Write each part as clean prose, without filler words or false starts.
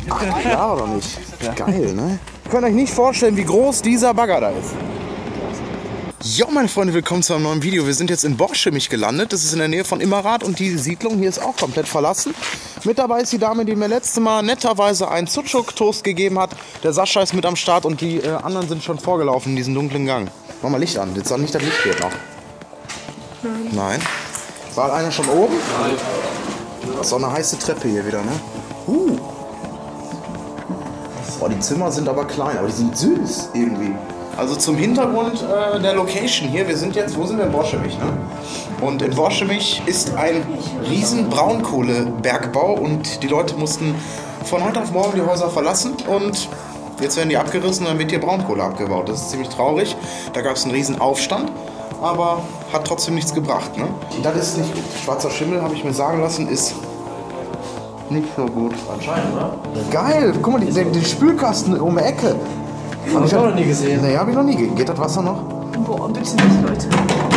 Ja, oder nicht? Geil, ne? Ihr könnt euch nicht vorstellen, wie groß dieser Bagger da ist. Jo, meine Freunde, willkommen zu einem neuen Video. Wir sind jetzt in Borchemich gelandet. Das ist in der Nähe von Immerath und die Siedlung hier ist auch komplett verlassen. Mit dabei ist die Dame, die mir letztes Mal netterweise einen Sucuk-Toast gegeben hat. Der Sascha ist mit am Start und die anderen sind schon vorgelaufen in diesen dunklen Gang. Mach mal Licht an. Jetzt soll nicht das Licht geht noch. Nein. War einer schon oben? Nein. Das ist auch eine heiße Treppe hier wieder, ne? Boah, die Zimmer sind aber klein, aber die sind süß irgendwie. Also zum Hintergrund der Location hier, wir sind jetzt, wo sind wir in Borchemich, ne? Und in Borchemich ist ein riesen Braunkohlebergbau und die Leute mussten von heute auf morgen die Häuser verlassen und jetzt werden die abgerissen und dann wird hier Braunkohle abgebaut. Das ist ziemlich traurig, da gab es einen riesen Aufstand, aber hat trotzdem nichts gebracht, ne? Das ist nicht gut. Schwarzer Schimmel, habe ich mir sagen lassen, ist nicht so gut. Anscheinend, oder? Geil, guck mal, die Spülkasten um die Ecke. Hab ich auch noch nie gesehen. Nee, hab ich noch nie. Geht das Wasser noch? Boah, bitte nicht, Leute.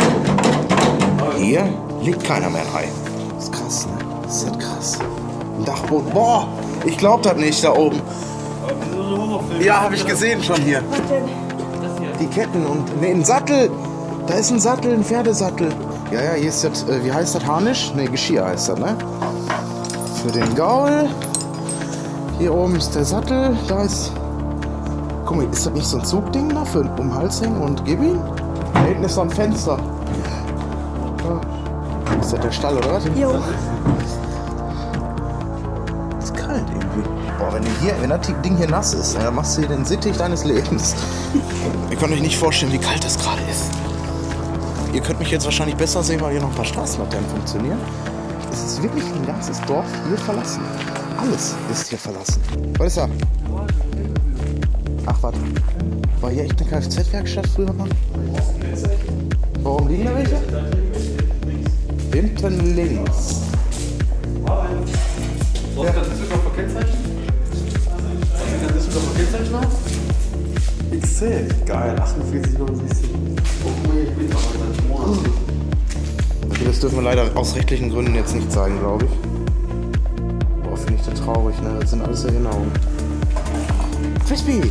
Hier liegt keiner mehr rein. Das ist krass, ne? Das ist halt krass. Ein Dachboden. Boah, ich glaub das nicht da oben. Ja, habe ich gesehen schon hier. Was denn? Die Ketten und ne, ein Sattel. Da ist ein Sattel, ein Pferdesattel. Ja, hier ist das, wie heißt das, Harnisch? Ne, Geschirr heißt das, ne? Für den Gaul. Hier oben ist der Sattel. Da ist... Guck mal, ist das nicht so ein Zugding da für um den Hals hängen und gib ihn? Da hinten ist so ein Fenster. Ist das der Stall oder was? Jo. Ist kalt irgendwie. Boah, wenn das Ding hier nass ist, dann machst du hier den Sittich deines Lebens. Ihr könnt euch nicht vorstellen, wie kalt das gerade ist. Ihr könnt mich jetzt wahrscheinlich besser sehen, weil hier noch ein paar Straßenlaternen funktionieren. Es ist wirklich ein ganzes Dorf hier verlassen. Alles ist hier verlassen. Was ist da? Ach, warte. War hier echt eine Kfz-Werkstatt früher mal? Warum liegen da welche? Hinten links. Was ist das Düsseldorfer Verkehrszeichen? Was ist das Verkehrszeichen noch? XC. Geil, 48,70. Okay, das dürfen wir leider aus rechtlichen Gründen jetzt nicht zeigen, glaube ich. Boah, finde ich das traurig, ne? Das sind alles Erinnerungen. Frisbee!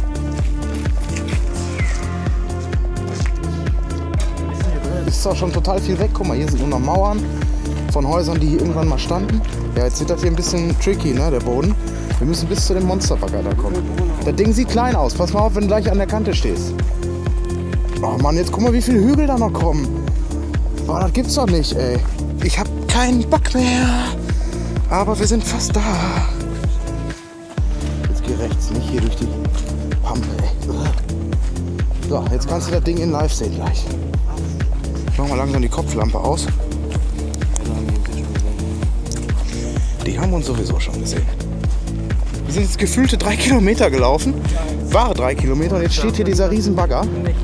Ist zwar schon total viel weg, guck mal, hier sind nur noch Mauern von Häusern, die hier irgendwann mal standen. Ja, jetzt sieht das hier ein bisschen tricky, ne, der Boden. Wir müssen bis zu dem Monsterbagger da kommen. Das Ding sieht klein aus, pass mal auf, wenn du gleich an der Kante stehst. Oh Mann, jetzt guck mal, wie viele Hügel da noch kommen. Boah, das gibt's doch nicht, ey. Ich hab keinen Bock mehr. Aber wir sind fast da. Jetzt geh rechts, nicht hier durch die Pampe, ey. So, jetzt kannst du das Ding in live sehen gleich. Ich mach mal langsam die Kopflampe aus. Die haben uns sowieso schon gesehen. Wir sind jetzt gefühlte 3 Kilometer gelaufen. Wahre 3 Kilometer und jetzt steht hier dieser riesen Bagger.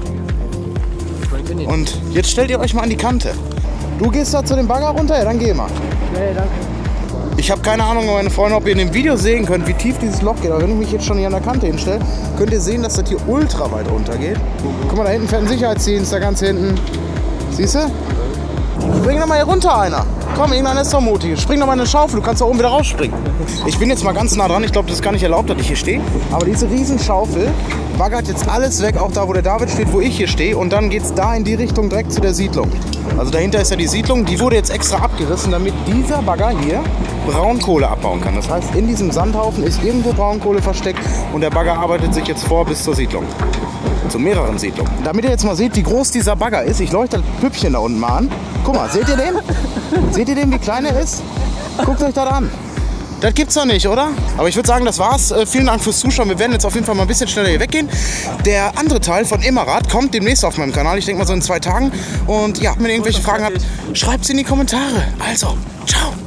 Und jetzt stellt ihr euch mal an die Kante. Du gehst da zu dem Bagger runter? Ja, dann geh mal. Nee, danke. Ich habe keine Ahnung, meine Freunde, ob ihr in dem Video sehen könnt, wie tief dieses Loch geht. Aber wenn ich mich jetzt schon hier an der Kante hinstelle, könnt ihr sehen, dass das hier ultra weit runter geht. Guck mal, da hinten fährt ein Sicherheitsdienst, da ganz hinten. Siehst du? Spring doch mal hier runter, einer. Komm, irgendeiner ist doch mutig. Spring doch mal in eine Schaufel, du kannst da oben wieder rausspringen. Ich bin jetzt mal ganz nah dran, ich glaube, das ist gar nicht erlaubt, dass ich hier stehe. Aber diese Riesenschaufel baggert jetzt alles weg, auch da, wo der David steht, wo ich hier stehe. Und dann geht es da in die Richtung direkt zu der Siedlung. Also dahinter ist ja die Siedlung, die wurde jetzt extra abgerissen, damit dieser Bagger hier Braunkohle abbauen kann. Das heißt, in diesem Sandhaufen ist irgendwo Braunkohle versteckt und der Bagger arbeitet sich jetzt vor bis zur Siedlung. Zu mehreren Siedlungen. Damit ihr jetzt mal seht, wie groß dieser Bagger ist, ich leuchte das Püppchen da unten mal an. Guck mal, seht ihr den? Seht ihr den, wie klein er ist? Guckt euch das an. Das gibt's doch nicht, oder? Aber ich würde sagen, das war's. Vielen Dank fürs Zuschauen. Wir werden jetzt auf jeden Fall mal ein bisschen schneller hier weggehen. Der andere Teil von Immerath kommt demnächst auf meinem Kanal. Ich denke mal so in 2 Tagen. Und ja, wenn ihr irgendwelche Fragen habt, schreibt sie in die Kommentare. Also, ciao.